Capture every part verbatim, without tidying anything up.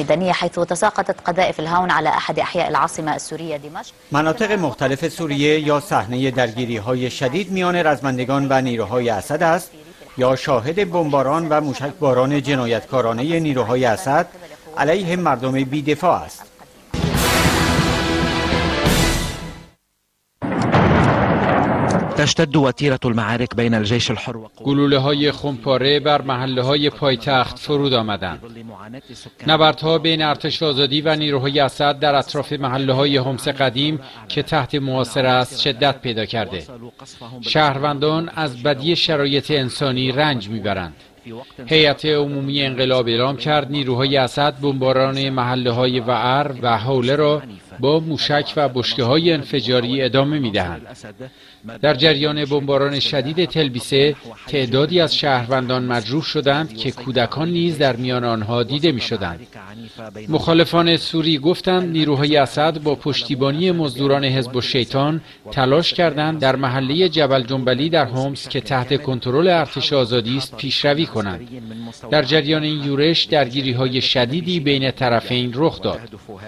الميدانية حيث تساقطت قذائف الهاون على أحد أحياء العاصمة السورية دمشق. مناطق مختلف سوریه یا صحنه درگیری‌های شدید میان رزمندگان و نیروهای اسد است یا شاهد بمباران و موشکباران جنایتکارانه نیروهای اسد علیه مردم بی‌دفاع است. تشتد وتیرة المعارك بین الجيش الحر و گلوله‌های خمپاره بر محله‌های پایتخت فرود آمدند. نبردها بین ارتش آزادی و نیروهای اسد در اطراف محله‌های حمص قدیم که تحت محاصره است شدت پیدا کرده. شهروندان از بدی شرایط انسانی رنج میبرند. هیئت عمومی انقلاب اعلام کرد نیروهای اسد بمباران محله‌های وعر و حوله را با موشک و بشکه‌های انفجاری ادامه می‌دهند. در جریان بمباران شدید تلبیسه تعدادی از شهروندان مجروح شدند که کودکان نیز در میان آنها دیده می‌شدند. مخالفان سوری گفتند نیروهای اسد با پشتیبانی مزدوران حزب الشیطان تلاش کردند در محله جبل جنبلی در حمص که تحت کنترل ارتش آزادی است پیشروی کنند. در جریان این یورش درگیری‌های شدیدی بین طرفین رخ داد.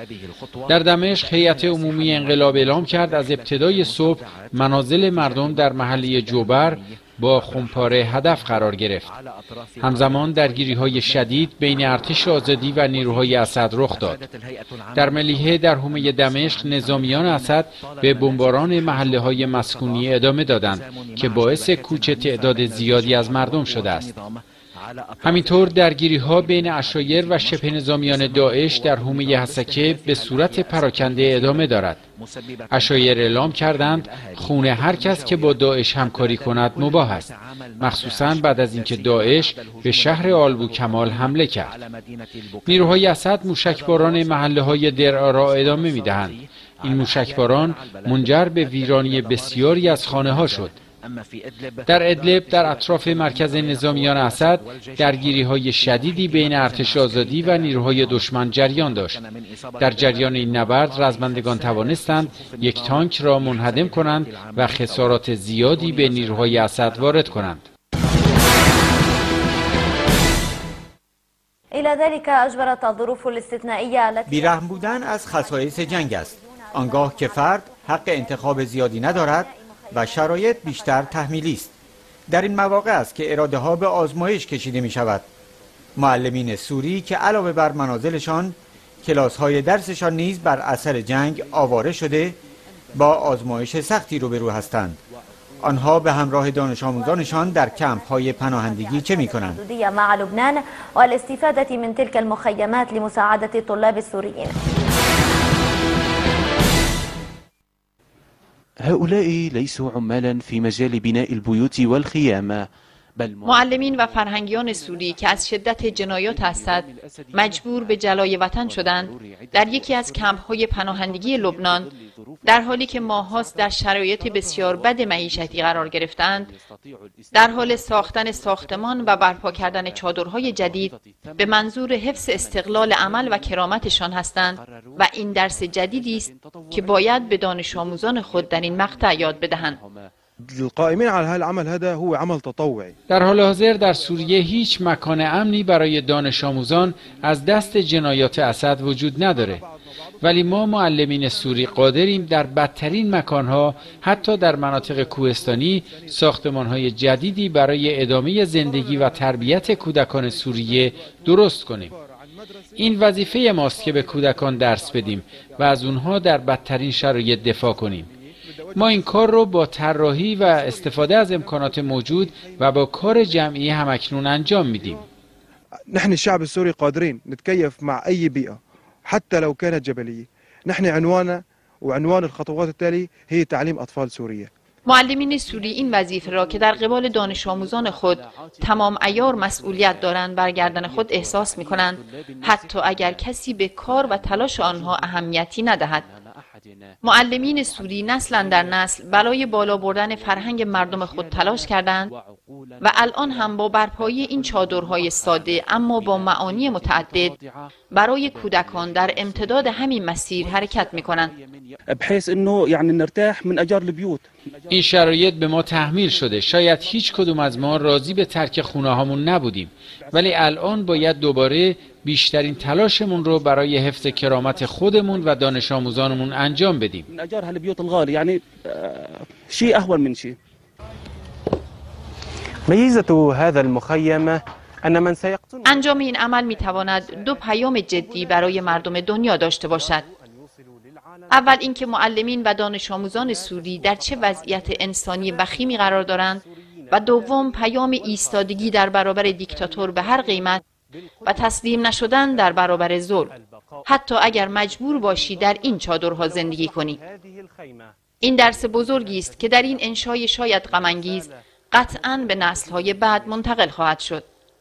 در دمشق هیئت عمومی انقلاب اعلام کرد از ابتدای صبح منازل مردم در محله جوبر با خمپاره هدف قرار گرفت. همزمان درگیری‌های شدید بین ارتش آزادی و نیروهای اسد رخ داد. در ملیحه در حومه دمشق نظامیان اسد به بمباران محله‌های مسکونی ادامه دادند که باعث کوچ تعداد زیادی از مردم شده است. همینطور درگیری‌ها بین عشایر و شبه نظامیان داعش در حومه حسکه به صورت پراکنده ادامه دارد. عشایر اعلام کردند خون هر کس که با داعش همکاری کند مباح است، مخصوصاً بعد از اینکه داعش به شهر آلبو کمال حمله کرد. نیروهای اسد موشکباران محله‌های درعا را ادامه می‌دهند. این موشکباران منجر به ویرانی بسیاری از خانه‌ها شد. در ادلب در اطراف مرکز نظامیان اسد درگیری‌های شدیدی بین ارتش آزادی و نیروهای دشمن جریان داشت. در جریان این نبرد رزمندگان توانستند یک تانک را منهدم کنند و خسارات زیادی به نیروهای اسد وارد کنند. إلى ذلك أجبرت الظروف الاستثنائية التي بیرحم بودن از خصایص جنگ است، آنگاه که فرد حق انتخاب زیادی ندارد و شرایط بیشتر تحمیلی است. در این مواقع است که اراده ها به آزمایش کشیده می شود. معلمین سوری که علاوه بر منازلشان کلاس های درسشان نیز بر اثر جنگ آواره شده با آزمایش سختی روبرو هستند. آنها به همراه دانش آموزانشان در کمپ های پناهندگی چه می کنند؟ مع لبنان والاستفادة من تلك المخيمات لمساعدة الطلاب السوريين. هؤلاء ليسوا عمالا في مجال بناء البيوت والخيام، معلمین و فرهنگیان سوری که از شدت جنایات اسد مجبور به جلای وطن شدند در یکی از کمپ‌های پناهندگی لبنان در حالی که ماه‌هاست در شرایط بسیار بد معیشتی قرار گرفتند، در حال ساختن ساختمان و برپا کردن چادرهای جدید به منظور حفظ استقلال عمل و کرامتشان هستند و این درس جدیدی است که باید به دانش آموزان خود در این مقطع یاد بدهند. القائمين على هذا العمل هذا هو عمل تطوعي. در حال حاضر در سوریه هیچ مکان امنی برای دانش آموزان از دست جنایات اسد وجود نداره، ولی ما معلمین سوری قادریم در بدترین مکانها، حتی در مناطق کوهستانی، ساختمانهای جدیدی برای ادامه زندگی و تربیت کودکان سوریه درست کنیم. این وظیفه ماست که به کودکان درس بدیم و از اونها در بدترین شرایط دفاع کنیم. ما این کار رو با طراحی و استفاده از امکانات موجود و با کار جمعی همکنون انجام میدیم. نحن الشعب السوري قادرين نتكيف مع أي بيئة حتى لو كانت جبلية. نحن عنواننا وعنوان الخطوات التالية هي تعليم أطفال سورية. معلمین سوری این وظیفه را که در قبال دانش آموزان خود تمام عیار مسئولیت دارند بر گردن خود احساس می‌کنند، حتی اگر کسی به کار و تلاش آنها اهمیتی ندهد. معلمین سوری نسل در نسل برای بالا بردن فرهنگ مردم خود تلاش کردند و الان هم با برپایی این چادرهای ساده اما با معانی متعدد برای کودکان در امتداد همین مسیر حرکت می‌کنند. بحيث انه يعني نرتاح من اجار البيوت. این شرایط به ما تحمیل شده. شاید هیچ کدوم از ما راضی به ترک خونه هامون نبودیم، ولی الان باید دوباره بیشترین تلاشمون رو برای حفظ کرامت خودمون و دانش آموزانمون انجام بدیم. من اجار هالبيوت الغالي يعني شيء اهون من شيء. ميزة هذا المخيم أن من سيقتل انجام این عمل میتواند دو پیام جدی برای مردم دنیا داشته باشد. اول اینکه معلمین و دانش آموزان سوری در چه وضعیت انسانی وخیمی قرار دارند و دوم پیام ایستادگی در برابر دیکتاتور به هر قیمت و تسلیم نشدن در برابر ظلم، حتی اگر مجبور باشی در این چادرها زندگی کنی. این درس بزرگی است که در این انشای شاید غم‌انگیز قطعاً به نسل‌های بعد منتقل خواهد شد.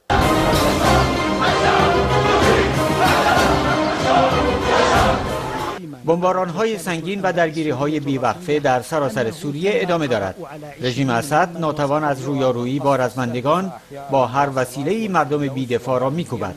بمباران‌های سنگین و درگیری‌های بی‌وقفه در سراسر سوریه ادامه دارد. رژیم اسد ناتوان از رویارویی با رزمندگان با هر وسیله‌ای مردم بی‌دفاع را می‌کوبد.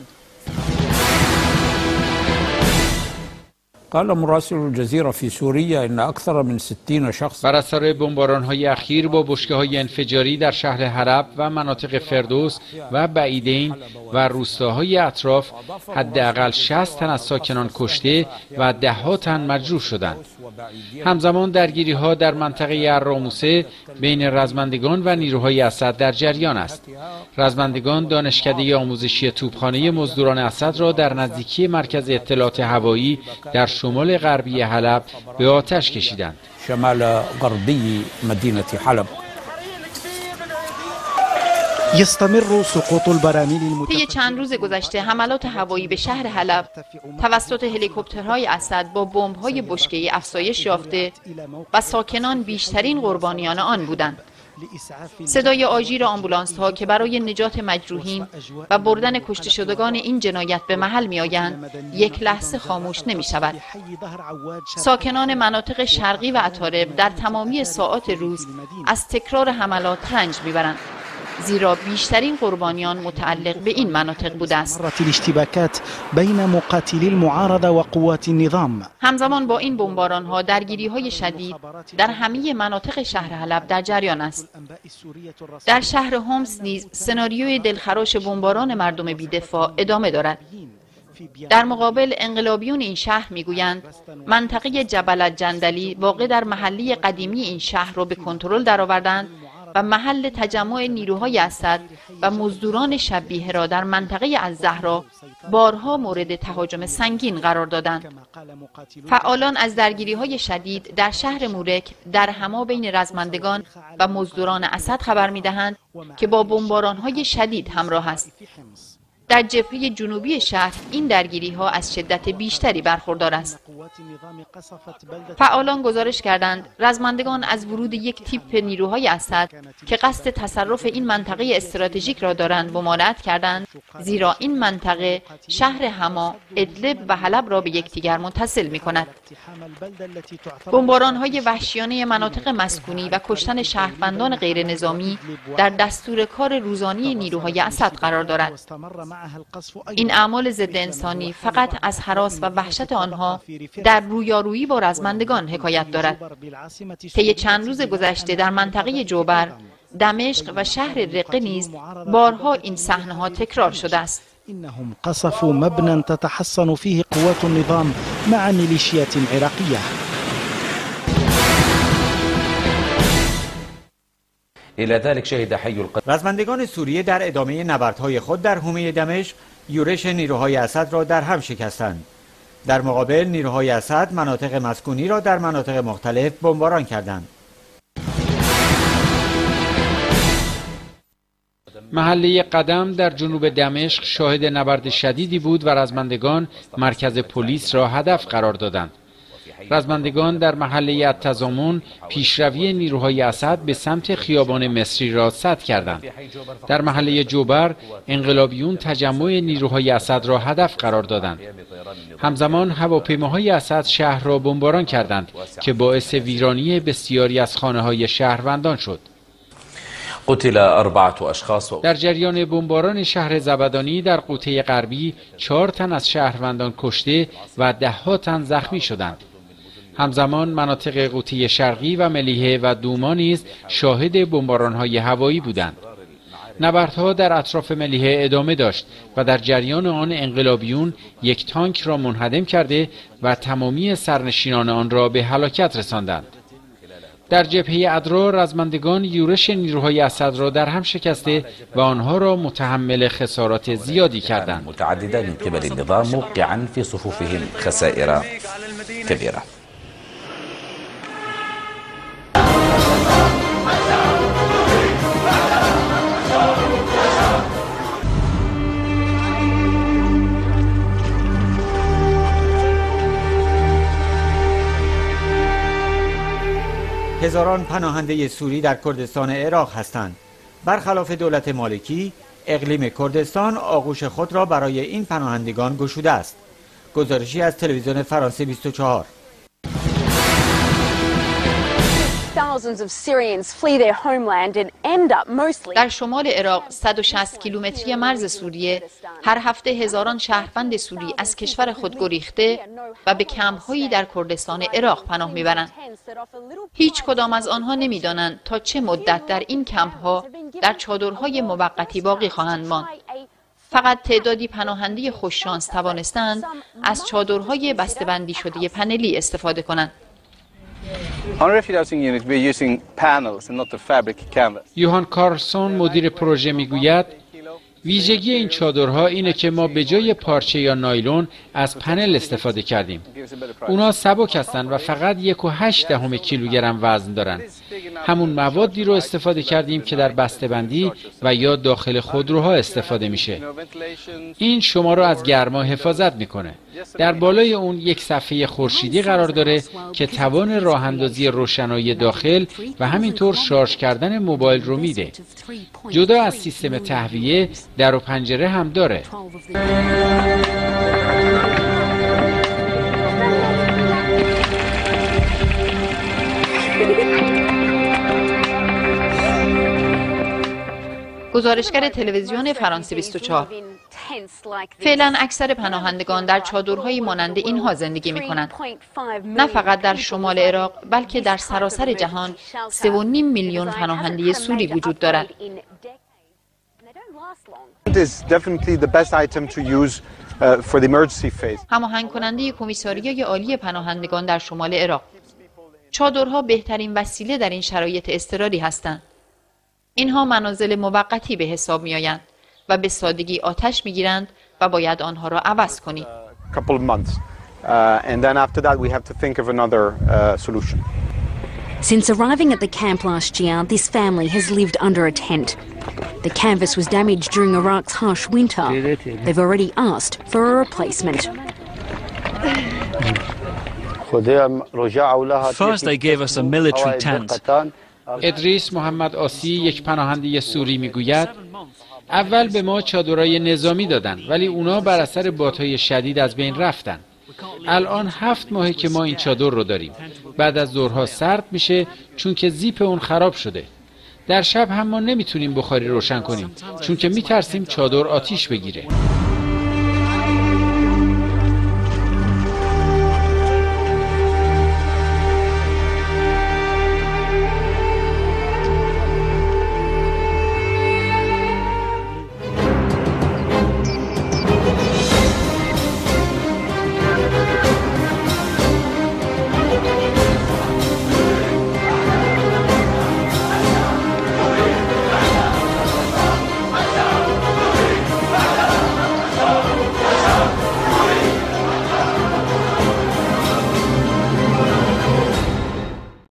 قال مراسل الجزيرة في سوريا إن أكثر من ستين شخص بر اثر بمباران‌های اخیر با بشکه‌های انفجاری در شهر حلب و مناطق فردوس و بعیدین و روستاهای اطراف حداقل شصت تن از ساکنان کشته و ده‌ها تن مجروح شدند. همزمان درگیری‌ها در منطقه الراموسه بین رزمندگان و نیروهای اسد در جریان است. رزمندگان دانشکده آموزشی توپخانه مزدوران اسد را در نزدیکی مرکز اطلاعات هوایی در شمال غربی حلب به آتش کشیدند. شمال غربی مدینه حلب. يستمر سقوط البراميل المتفجرة. طی چند روز گذشته حملات هوایی به شهر حلب توسط هلیکوپترهای اسد با بمب‌های بشکه‌ای افزایش یافته و ساکنان بیشترین قربانیان آن بودند. صدای آژیر آمبولانس‌ها که برای نجات مجروحین و بردن کشته شدگان این جنایت به محل می‌آیند یک لحظه خاموش نمی‌شود. ساکنان مناطق شرقی و اطارب در تمامی ساعات روز از تکرار حملات رنج می‌برند، زیرا بیشترین قربانیان متعلق به این مناطق بوده است. الاشتباكات بین مقاتلی المعارضه و قوات النظام. همزمان با این بمباران‌ها درگیری‌های شدید در همه مناطق شهر حلب در جریان است. در شهر هومس نیز سناریوی دلخراش بمباران مردم بی‌دفاع ادامه دارد. در مقابل انقلابیون این شهر میگویند منطقه جبل الجندلی واقع در محله قدیمی این شهر را به کنترل درآوردند و محل تجمع نیروهای اسد و مزدوران شبیه را در منطقه الزهرا بارها مورد تهاجم سنگین قرار دادند. فعالان از درگیری‌های شدید در شهر مورک در حما بین رزمندگان و مزدوران اسد خبر می‌دهند که با بمباران‌های شدید همراه است. در جبهه جنوبی شهر این درگیری‌ها از شدت بیشتری برخوردار است. فعالان گزارش کردند رزمندگان از ورود یک تیپ نیروهای اسد که قصد تصرف این منطقه استراتژیک را دارند ممانعت کردند، زیرا این منطقه شهر حما، ادلب و حلب را به یکدیگر متصل می‌کند. بمباران‌های وحشیانه مناطق مسکونی و کشتن شهروندان غیر نظامی در دستور کار روزانه نیروهای اسد قرار دارد. این اعمال ضد انسانی فقط از هراس و وحشت آنها در رویارویی با رزمندگان حکایت دارد. طی چند روز گذشته در منطقه جوبر، دمشق و شهر رقه نیز بارها این صحنه‌ها تکرار شده است. انهم قصفوا مبنى تتحصن فيه قوات النظام مع ميليشيات عراقية. رزمندگان سوریه در ادامه نبردهای خود در حومه دمشق یورش نیروهای اسد را در هم شکستند. در مقابل نیروهای اسد مناطق مسکونی را در مناطق مختلف بمباران کردند. محله قدم در جنوب دمشق شاهد نبرد شدیدی بود و رزمندگان مرکز پلیس را هدف قرار دادند. رزمندگان در محله التضامن پیشروی نیروهای اسد به سمت خیابان مصری را سد کردند. در محله جوبر انقلابیون تجمع نیروهای اسد را هدف قرار دادند. همزمان هواپیماهای اسد شهر را بمباران کردند که باعث ویرانی بسیاری از خانه‌های شهروندان شد. قتل اربعه اشخاص. در جریان بمباران شهر زبدانی در قوطه غربی چهار تن از شهروندان کشته و ده ها تن زخمی شدند. همزمان مناطق قوطه شرقی و ملیحه و دوما نیز شاهد بمباران‌های هوایی بودند. نبردها در اطراف ملیحه ادامه داشت و در جریان آن انقلابیون یک تانک را منهدم کرده و تمامی سرنشینان آن را به هلاکت رساندند. در جبهه ادرا رزمندگان یورش نیروهای اسد را در هم شکسته و آنها را متحمل خسارات زیادی کردند. متعددة من قبل النظام موقعا في صفوفهم خسائر كبيرة. هزاران پناهنده سوری در کردستان عراق هستند. برخلاف دولت مالکی، اقلیم کردستان آغوش خود را برای این پناهندگان گشوده است. گزارشی از تلویزیون فرانسه بیست و چهار. در شمال عراق صد و شصت کیلومتری مرز سوریه هر هفته هزاران شهروند سوری از کشور خود گریخته و به کمپ‌هایی در کردستان عراق پناه میبرند. هیچ کدام از آنها نمیدانند تا چه مدت در این کمپ‌ها در چادرهای موقتی باقی خواهند ماند. فقط تعدادی پناهنده خوششانس توانستند از چادرهای بسته‌بندی شده پنلی استفاده کنند. یوهان کارلسون مدیر پروژه میگوید ویژگی این چادرها اینه که ما به جای پارچه یا نایلون از پنل استفاده کردیم. اونا سبک هستند و فقط یک و هشت دهم کیلوگرم وزن دارند. همون موادی رو استفاده کردیم که در بسته‌بندی و یا داخل خودروها استفاده میشه. این شما رو از گرما حفاظت میکنه. در بالای اون یک صفحه خورشیدی قرار داره که توان راه اندازی روشنایی داخل و همینطور شارژ کردن موبایل رو میده. جدا از سیستم تهویه، در و پنجره هم داره. گزارشگر تلویزیون فرانسه بیست و چهار. فعلا اکثر پناهندگان در چادرهای مانند اینها زندگی می کنند. نه فقط در شمال عراق بلکه در سراسر جهان سه و نیم میلیون پناهنده سوری وجود دارد. هماهنگ کننده کمیساریای عالی پناهندگان در شمال عراق. چادرها بهترین وسیله در این شرایط اضطراری هستند. اینها منازل موقتی به حساب می آیند و به سادگی آتش می گیرند و باید آنها را عوض کنید. Since arriving at the camp last year, this family has lived under a tent. The canvas was damaged during Iraq's harsh winter. They've already asked for a replacement. First they gave us a military tent. ادریس محمد آسی یک پناهنده سوری میگوید اول به ما چادرای نظامی دادن ولی اونا بر اثر بادهای شدید از بین رفتن. الان هفت ماهه که ما این چادر رو داریم. بعد از ظهرها سرد میشه چون که زیپ اون خراب شده. در شب هم ما نمیتونیم بخاری روشن کنیم چون که میترسیم چادر آتیش بگیره.